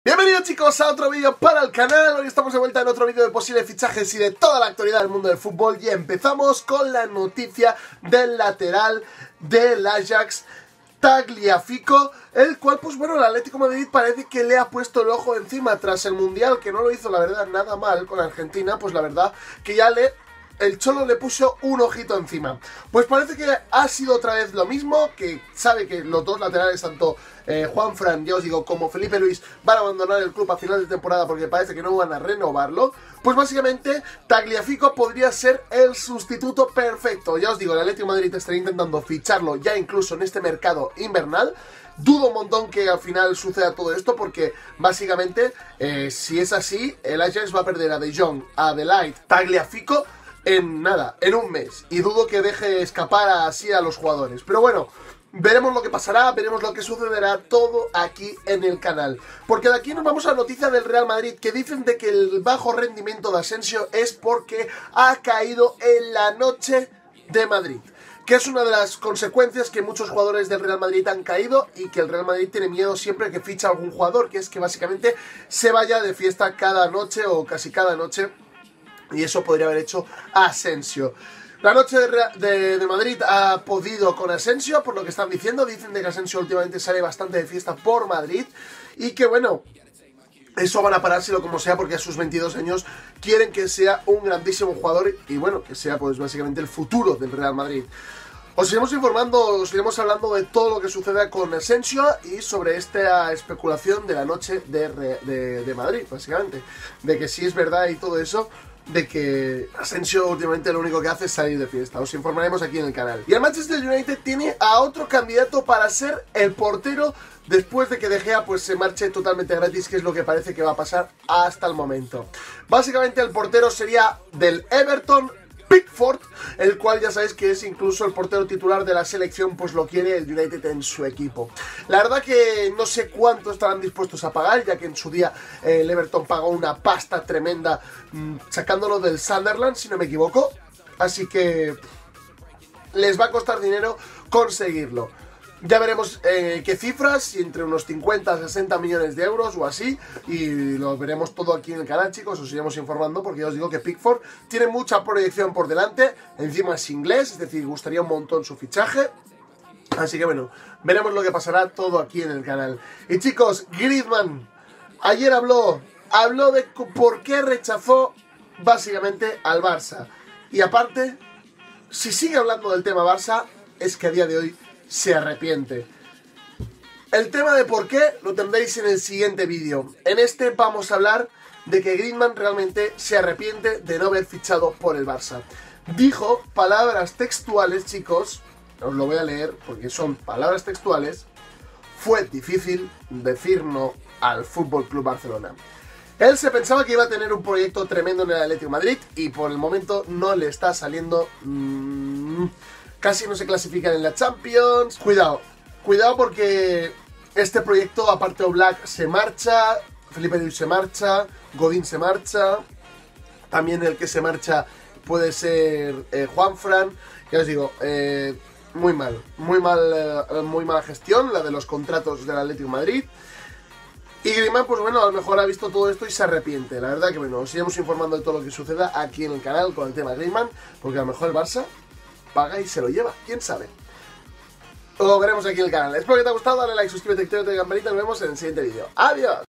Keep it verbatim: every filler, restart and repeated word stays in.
Bienvenidos chicos a otro vídeo para el canal. Hoy estamos de vuelta en otro vídeo de posibles fichajes y de toda la actualidad del mundo del fútbol. Y empezamos con la noticia del lateral del Ajax, Tagliafico, el cual, pues bueno, el Atlético de Madrid parece que le ha puesto el ojo encima tras el Mundial, que no lo hizo la verdad nada mal con Argentina. Pues la verdad que ya le... el Cholo le puso un ojito encima. Pues parece que ha sido otra vez lo mismo, que sabe que los dos laterales, tanto eh, Juanfran, ya os digo, como Felipe Luis, van a abandonar el club a final de temporada porque parece que no van a renovarlo. Pues básicamente Tagliafico podría ser el sustituto perfecto. Ya os digo, el Atlético de Madrid estaría intentando ficharlo ya incluso en este mercado invernal. Dudo un montón que al final suceda todo esto porque básicamente, eh, si es así, el Ajax va a perder a De Jong, a De Ligt, Tagliafico en nada, en un mes. Y dudo que deje escapar así a los jugadores. Pero bueno, veremos lo que pasará, veremos lo que sucederá, todo aquí en el canal. Porque de aquí nos vamos a la noticia del Real Madrid, que dicen de que el bajo rendimiento de Asensio es porque ha caído en la noche de Madrid, que es una de las consecuencias que muchos jugadores del Real Madrid han caído y que el Real Madrid tiene miedo siempre que ficha a algún jugador, que es que básicamente se vaya de fiesta cada noche o casi cada noche. Y eso podría haber hecho Asensio. La noche de, de, de Madrid ha podido con Asensio, por lo que están diciendo. Dicen de que Asensio últimamente sale bastante de fiesta por Madrid. Y que bueno, eso van a parárselo como sea, porque a sus veintidós años quieren que sea un grandísimo jugador. Y bueno, que sea pues básicamente el futuro del Real Madrid. Os iremos informando, os iremos hablando de todo lo que suceda con Asensio y sobre esta especulación de la noche de, de, de Madrid, básicamente. De que si es verdad y todo eso, de que Asensio últimamente lo único que hace es salir de fiesta. Os informaremos aquí en el canal. Y el Manchester United tiene a otro candidato para ser el portero después de que De Gea pues se marche totalmente gratis, que es lo que parece que va a pasar hasta el momento. Básicamente el portero sería del Everton, Pickford, el cual ya sabéis que es incluso el portero titular de la selección, pues lo quiere el United en su equipo. La verdad que no sé cuánto estarán dispuestos a pagar, ya que en su día eh, el Everton pagó una pasta tremenda mmm, sacándolo del Sunderland, si no me equivoco. Así que les va a costar dinero conseguirlo. Ya veremos eh, qué cifras, si entre unos cincuenta a sesenta millones de euros o así, y lo veremos todo aquí en el canal, chicos. Os iremos informando porque ya os digo que Pickford tiene mucha proyección por delante. Encima es inglés, es decir, gustaría un montón su fichaje. Así que bueno, veremos lo que pasará todo aquí en el canal. Y chicos, Griezmann ayer habló, habló de por qué rechazó básicamente al Barça. Y aparte, si sigue hablando del tema Barça, es que a día de hoy se arrepiente. El tema de por qué lo tendréis en el siguiente vídeo. En este vamos a hablar de que Griezmann realmente se arrepiente de no haber fichado por el Barça. Dijo palabras textuales, chicos, os lo voy a leer porque son palabras textuales: fue difícil decir no al F C Barcelona. Él se pensaba que iba a tener un proyecto tremendo en el Atlético de Madrid y por el momento no le está saliendo. Mmm, Casi no se clasifican en la Champions. Cuidado, cuidado porque este proyecto, aparte Oblak se marcha, Felipe Luis se marcha, Godín se marcha, también el que se marcha puede ser eh, Juanfran. Ya os digo, eh, muy mal, muy mal, eh, muy mala gestión la de los contratos del Atlético de Madrid. Y Griezmann, pues bueno, a lo mejor ha visto todo esto y se arrepiente. La verdad que bueno, os iremos informando de todo lo que suceda aquí en el canal con el tema de Griezmann, porque a lo mejor el Barça paga y se lo lleva, quién sabe. Lo veremos aquí en el canal. Espero que te haya gustado, dale like, suscríbete, activa la campanita. Nos vemos en el siguiente vídeo. ¡Adiós!